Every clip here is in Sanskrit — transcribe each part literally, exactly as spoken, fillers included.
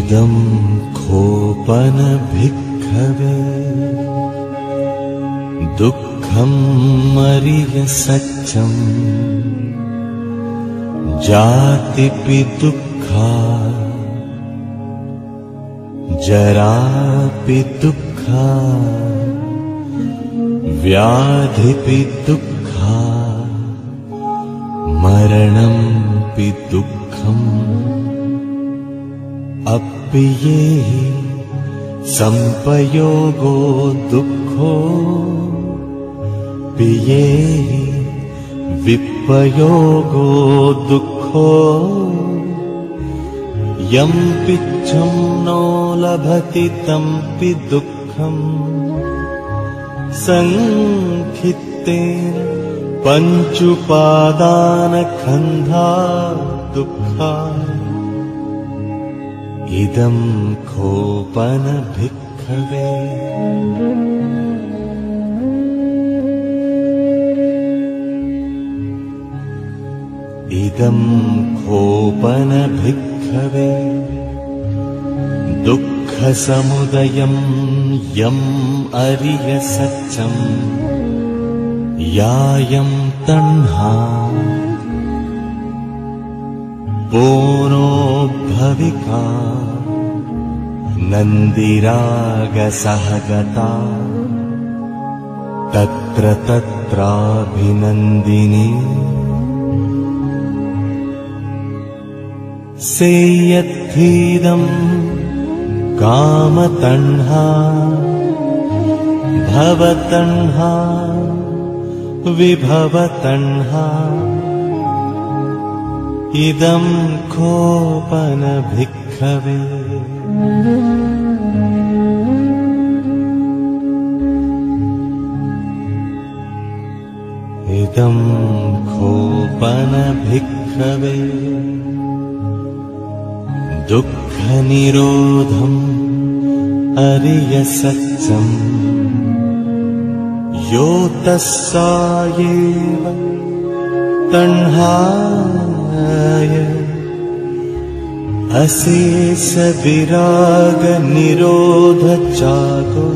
इदं खोपन भिक्खवे दुःखं मरिय सच्चम् जातिपि दुःखा जरापि दुःखा व्याधिपि दुःखा मरणंपि दुःखम् अप्पियेहि संपयोगो दुःखो पियेहि विपयोगो दुःखो यं पिच्छं नो लभति तंपि दुःखम् संखित्तेन पञ्चुपादानखन्धा दुःखा इदं खोपन भिक्खवे इदं खोपन भिक्खवे दुःखसमुदयं यम् अरिय सच्चम् यायं तण्हा बोनो भविका नन्दिरागसहगता तत्र तत्राभिनन्दिनी सेयत्थीदं कामतण्हा भवतण्हा विभवतण्हा इदं खोपन भिक्खवे इदं खोपन भिक्खवे दुःखनिरोधम् अरिय सच्चम् यो तस्सायेव तण्हाय अशेष विराग निरोध चागो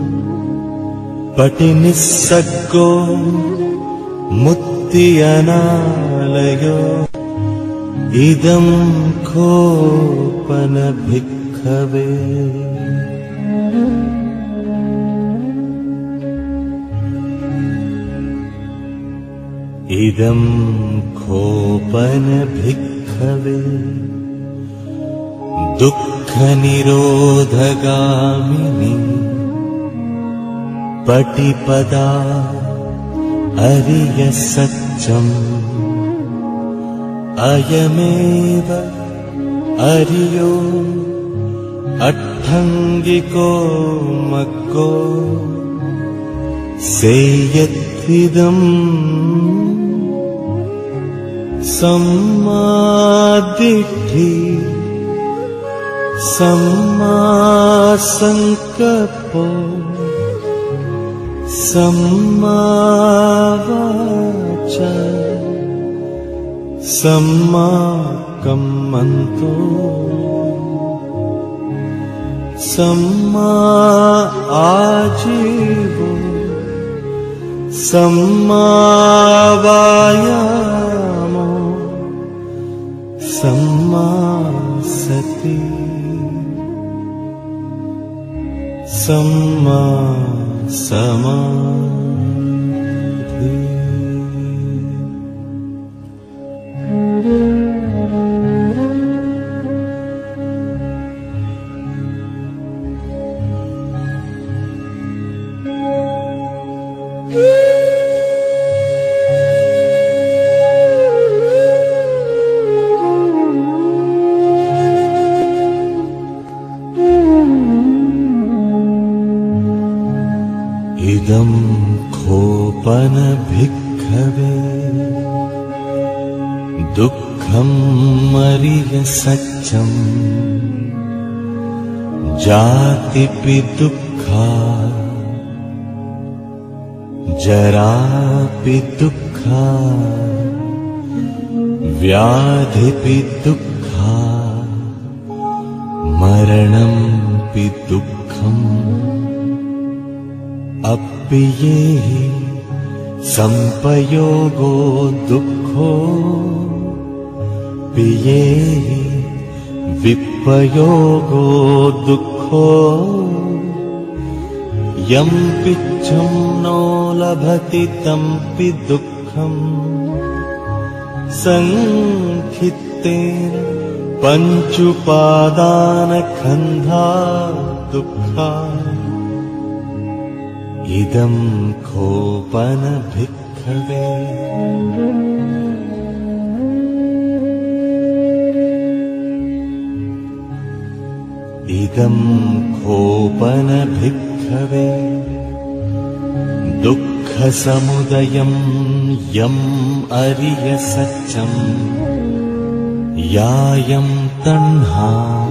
पटिनिस्सग्गो मुक्ति अनालयो इदं खोपन भिक्खवे इदं खोपन भिक्खवे दुःखनिरोधगामिनी पटिपदा अरिय सच्चम् अयमेव अरियो अट्ठङ्गिको मग्गो सेयत्विदम् सम्मादिट्ठि सम्मासंकल्पो सम्मावाचा सम्मा कम्मन्तो सम्मा आजीवो सम्मा वायामो सम्मा सति सम्मा समाधि इदं खोपन भिक्खवे दुःखं मरिय सच्चम् जातिपि दुःखा जरापि दुःखा व्याधिपि दुःखा मरणं पि दुःखम् अप्येहि संपयोगो दुःखो पियेहि विपयोगो दुःखो यं पिच्छं नो लभति तं पि दुःखम् संखित्तेन पञ्चुपादानखन्धा दुःखा इदं खोपन भिक्खवे इदं खोपन भिक्खवे दुःखसमुदयं यम् अरिय सत्यम् यायं तण्हा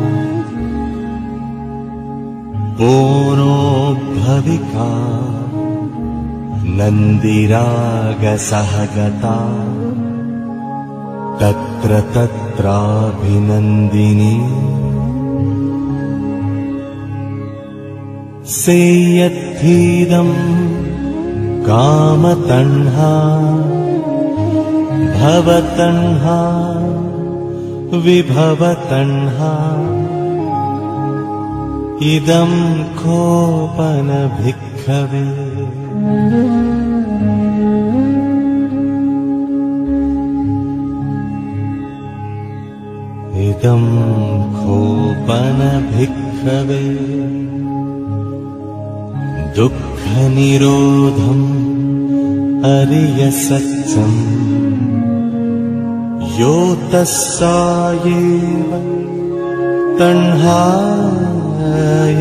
पोरोद्भविका नन्दिरागसहगता तत्र तत्राभिनन्दिनी सेयद्धीदं कामतण्हा भवतण्हा विभवतण्हा इदं खोपन भिक्खवे इदं खोपन भिक्खवे दुःखनिरोधम् अरिय सत्यम् यो तस्सायेव तण्हाय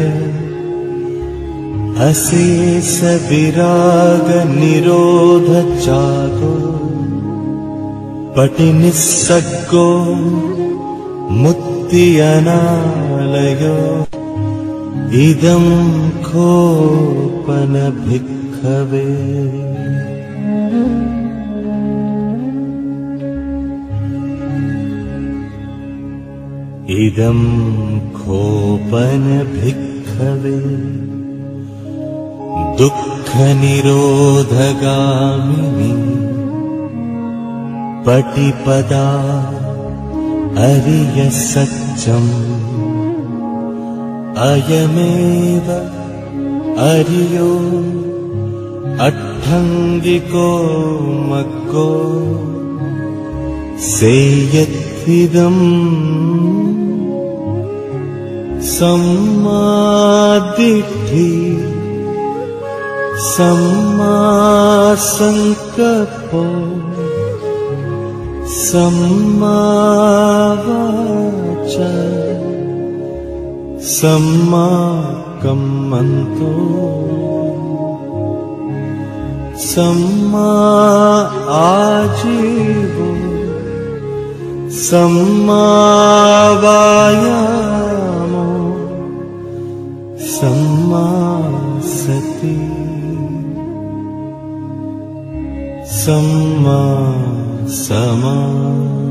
अशेष विराग निरोध जागो पटिनिस्सग्गो मुक्ति अनालयो इदं खोपन भिक्खवे इदं खोपन भिक्खवे दुःखनिरोधगामिनी पटिपदा अरिय सत्यम् अयमेव अरियो अट्ठङ्गिको मग्गो सेयत्विदम् सम्मादिट्ठि सम्मासङ्कल्पो सम्मावाचा सम्माकम्मन्तो सम्मा आजीवो सम्मावायामो सम्मा सति सम्मा समाधि